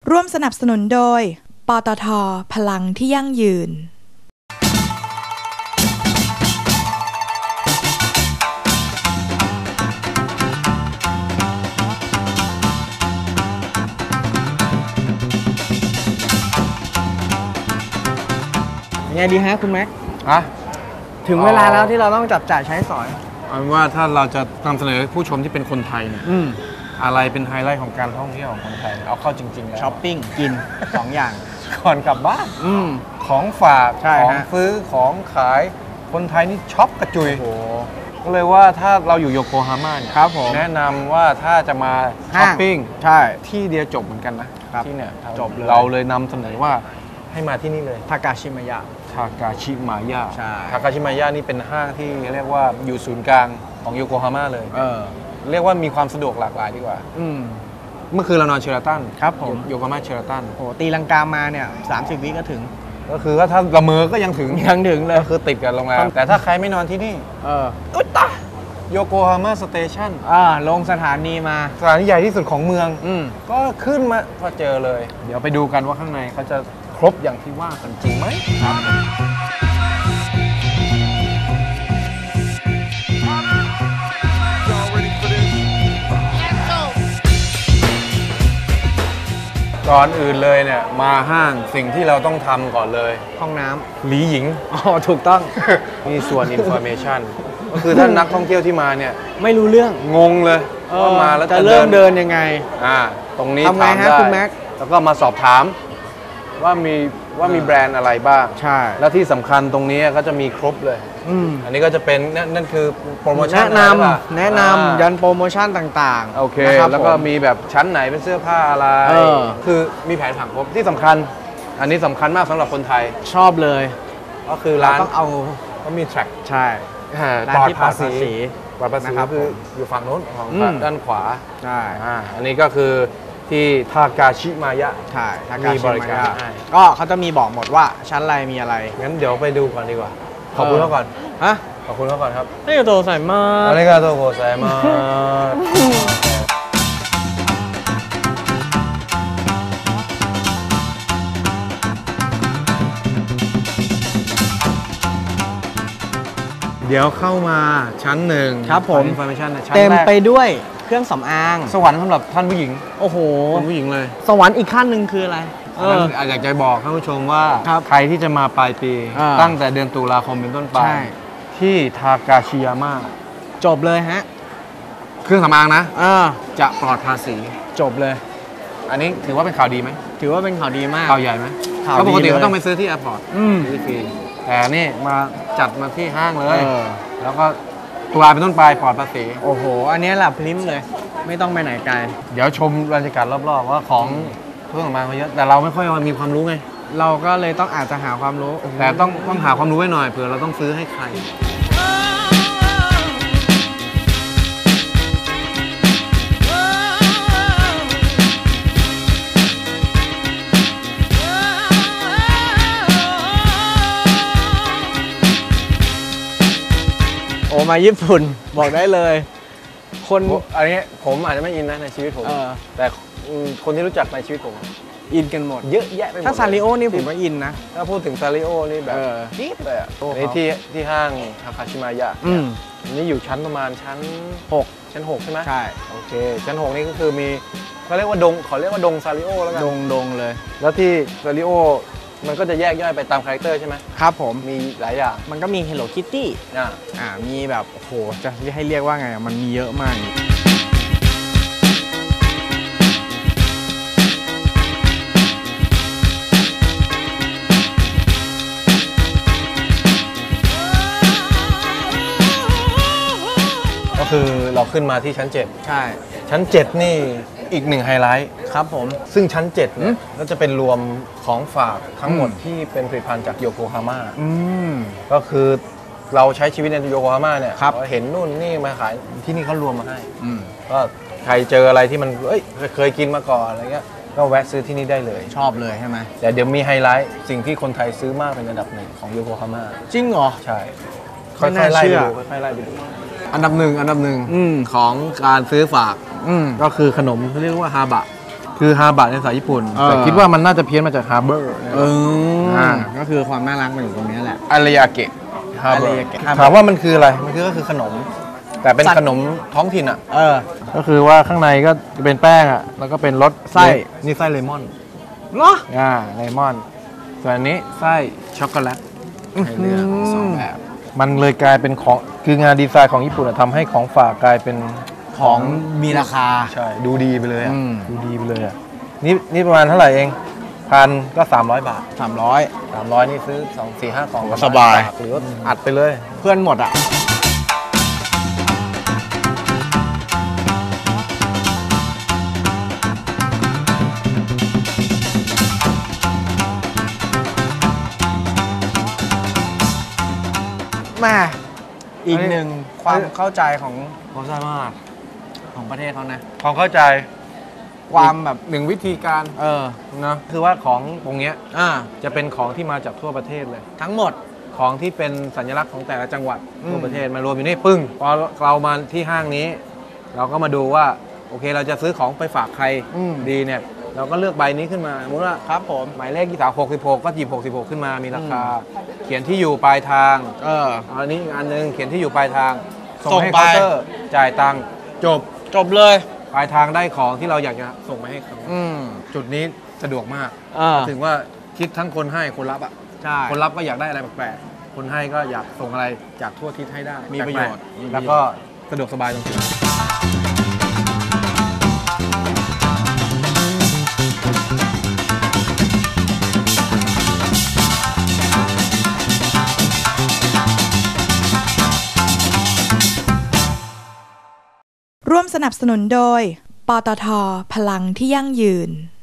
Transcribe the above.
ร่วมสนับสนุนโดยปตท.พลังที่ยั่งยืนไงดีฮะคุณแม็กอะถึงเวลาแล้วที่เราต้องจับจ่ายใช้สอยเอาเป็นว่าถ้าเราจะนำเสนอผู้ชมที่เป็นคนไทยเนี่ยอะไรเป็นไฮไลท์ของการท่องเที่ยวของคนไทยเอาเข้าจริงๆแล้วช้อปปิ้งกิน 2 อย่างก่อนกลับบ้านของฝากของซื้อของขายคนไทยนี่ช็อปกระจุยก็เลยว่าถ้าเราอยู่โยโกฮาม่าเนี่ยแนะนำว่าถ้าจะมาช้อปปิ้งที่เดียวจบเหมือนกันนะที่เนี่ยจบเลยเราเลยนำเสนอว่าให้มาที่นี่เลยทากาชิมายะทากาชิมายะทากาชิมายะนี่เป็นห้างที่เรียกว่าอยู่ศูนย์กลางของโยโกฮาม่าเลยเรียกว่ามีความสะดวกหลากหลายดีกว่าเมื่อคืนเรานอนเชอราตันครับผมโยโกฮาม่าเชอราตันโอ้ตีลังกามาเนี่ย30 วิก็ถึงก็คือถ้าละเมอก็ยังถึงเลยก็คือติดกันโรงแรมแต่ถ้าใครไม่นอนที่นี่อุ๊ยตาโยโกฮาม่าสเตชันลงสถานีมาสถานีใหญ่ที่สุดของเมืองก็ขึ้นมาก็เจอเลยเดี๋ยวไปดูกันว่าข้างในเขาจะครบอย่างที่ว่ากันจริงไหมครับก่อนอื่นเลยเนี่ยมาห้างสิ่งที่เราต้องทำก่อนเลยห้องน้ำหลีหญิงถูกต้องมีส่วน information ก็คือท่านนักท่องเที่ยวที่มาเนี่ยไม่รู้เรื่องงงเลยว่ามาแล้วจะเริ่มเดินยังไงตรงนี้ถามได้คุณแม็กแล้วก็มาสอบถามว่ามีแบรนด์อะไรบ้างใช่แล้วที่สำคัญตรงนี้ก็จะมีครบเลยอันนี้ก็จะเป็นนั่นคือโปรโมชั่นแนะนำยันโปรโมชั่นต่างๆโอเคแล้วก็มีแบบชั้นไหนเป็นเสื้อผ้าอะไรคือมีแผนผังครบที่สำคัญอันนี้สำคัญมากสำหรับคนไทยชอบเลยก็คือร้านต้องเอาก็มีแทร็กใช่ปลอดภาษีคืออยู่ฝั่งโน้นของด้านขวาใช่อันนี้ก็คือที่ทากาชิมายะใช่ทากาชิมายะก็เขาจะมีบอกหมดว่าชั้นอะไรมีอะไรงั้นเดี๋ยวไปดูก่อนดีกว่าขอบคุณเขาก่อนขอบคุณเขาก่อนครับอาริกาโตไซมัสอาริกาโตโกไซมัสเดี๋ยวเข้ามาชั้น1 ครับผม information เต็มไปด้วยเครื่องสำอางสวรรค์สำหรับท่านผู้หญิงโอ้โหคุณผู้หญิงเลยสวรรค์อีกขั้นหนึ่งคืออะไรอยากจะบอกท่านผู้ชมว่าใครที่จะมาปลายปีตั้งแต่เดือนตุลาคมเป็นต้นไปที่ทากาชิยาม่าจบเลยฮะเครื่องสำอางนะจะปลอดภาษีจบเลยอันนี้ถือว่าเป็นข่าวดีไหมถือว่าเป็นข่าวดีมากข่าวใหญ่ไหมก็ปกติก็ต้องไปซื้อที่แอร์พอร์ตฟรีแต่นี่มาจัดมาที่ห้างเลยแล้วก็ตุลาเป็นต้นไปปลอดภาษีโอ้โหอันนี้แหละพริ้มเลยไม่ต้องไปไหนไกลเดี๋ยวชมบรรยากาศรอบๆว่าของเครื่องสำอางมาเยอะแต่เราไม่ค่อยมีความรู้ไงเราก็เลยต้องอาจจะหาความรู้แต่ต้องหาความรู้ไว้หน่อยเผื่อเราต้องซื้อให้ใครโอ้มาญี่ปุ่นบอกได้เลยคนอันนี้ผมอาจจะไม่อินนะในชีวิตผมแต่คนที่รู้จักในชีวิตผมอินกันหมดเยอะแยะไปหมดถ้าซาริโอนี่ผมก็อินนะถ้าพูดถึงซาริโอนี่แบบจี๊ดเลยในที่ห้างทาคาชิมายะนี่อยู่ชั้นประมาณชั้น6ใช่ไหมใช่โอเคชั้น6นี่ก็คือมีเขาเรียกว่าดงขอเรียกว่าดงซาริโอแล้วกันดงเลยแล้วที่ซาริโอมันก็จะแยกย่อยไปตามคาแรคเตอร์ใช่ไหมครับผมมีหลายอย่างมันก็มี Hello Kitty มีแบบโอ้โหจะให้เรียกว่าไงมันมีเยอะมากก็คือเราขึ้นมาที่ชั้น7 ใช่ชั้น7นี่อีก1ไฮไลท์ครับผมซึ่งชั้น7เนี่ยก็จะเป็นรวมของฝากทั้งหมดที่เป็นผลิตภัณฑ์จากโยโกฮาม่าก็คือเราใช้ชีวิตในโยโกฮาม่าเนี่ยเห็นนู่นนี่มาขายที่นี่เขารวมมาให้ก็ใครเจออะไรที่มันเคยกินมาก่อนอะไรเงี้ยก็แวะซื้อที่นี่ได้เลยชอบเลยใช่ไหมแต่เดี๋ยวมีไฮไลท์สิ่งที่คนไทยซื้อมากเป็นอันดับหนึ่งของโยโกฮาม่าจริงเหรอใช่ค่อยๆไล่ไปดูอันดับหนึ่งของการซื้อฝากก็คือขนมที่เรียกว่าฮาบะคือฮาบะในภาษาญี่ปุ่นแต่คิดว่ามันน่าจะเพี้ยนมาจากฮาร์เบอร์ก็คือความน่ารักมันอยู่ตรงนี้แหละอารยาเกะถามว่ามันคืออะไรมันก็คือขนมแต่เป็นขนมท้องถิ่นอ่ะก็คือว่าข้างในก็เป็นแป้งอ่ะแล้วก็เป็นรสไส้นี่ไส้เลมอนเหรอเลมอนส่วนอันนี้ไส้ช็อกโกแลตให้เลือก2แบบมันเลยกลายเป็นของคืองานดีไซน์ของญี่ปุ่นทำให้ของฝากกลายเป็นของมีราคาใช่ดูดีไปเลยดูดีไปเลยนี่ประมาณเท่าไหร่เอง1,000ก็300 บาท300นี่ซื้อ2 4 5กล่องสบายหรืออัดไปเลยเพื่อนหมดอ่ะมาอีกหนึ่งความเข้าใจของเข้าใจมากของประเทศเขานะความเข้าใจความแบบหนึ่งวิธีการนะคือว่าของตรงเนี้ยจะเป็นของที่มาจากทั่วประเทศเลยทั้งหมดของที่เป็นสัญลักษณ์ของแต่ละจังหวัดทั่วประเทศมารวมอยู่นี่ปึ้งพอเรามาที่ห้างนี้เราก็มาดูว่าโอเคเราจะซื้อของไปฝากใครดีเนี่ยเราก็เลือกใบนี้ขึ้นมาสมมติว่าครับผมหมายเลข2366ก็หยิบ66ขึ้นมามีราคาเขียนที่อยู่ปลายทางอันนี้อันนึงเขียนที่อยู่ปลายทางส่งให้เคาน์เตอร์จ่ายตังค์จบเลยปลายทางได้ของที่เราอยากจะส่งไปให้เขาจุดนี้สะดวกมากถึงว่าคิดทั้งคนให้คนรับอ่ะคนรับก็อยากได้อะไรแปลกๆคนให้ก็อยากส่งอะไรจากทั่วทิศให้ได้มีประโยชน์แล้วก็สะดวกสบายตรงนี้ร่วมสนับสนุนโดยปตท.พลังที่ยั่งยืน